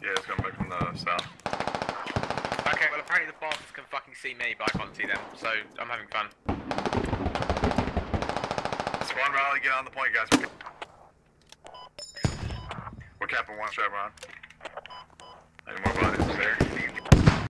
Yeah, it's coming back from the south. Okay, well apparently the bosses can fucking see me, but I can't see them, so I'm having fun. Spawn rally, get on the point, guys. We're capping one strap on.